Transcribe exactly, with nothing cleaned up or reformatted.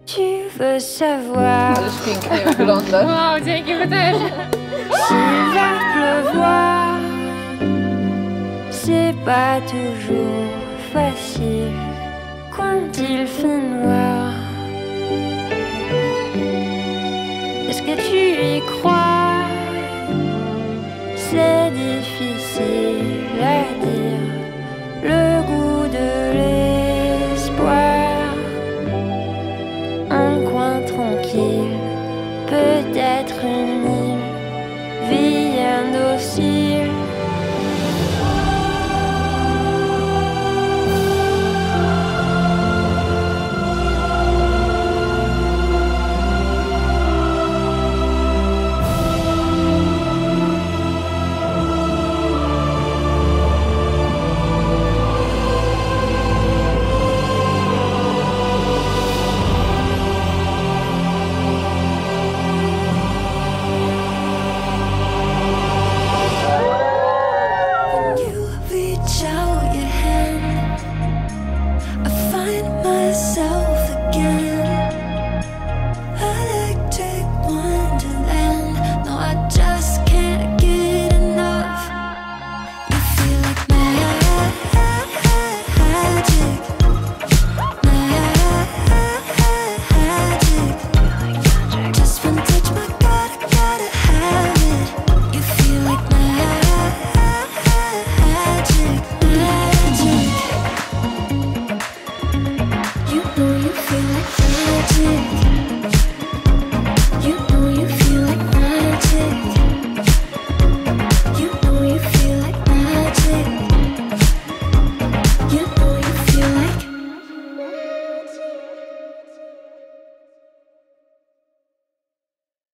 Tu veux savoir. Ależ pięknie wyglądasz. Wow, dzięki, wy też. S'il va pleuvoir, c'est pas toujours facile quand il fait noir. Est-ce que tu y crois? C'est difficile à dire. Le goût de l'espoir, un coin tranquille, peut-être une île, vie indocile. You know you feel like magic.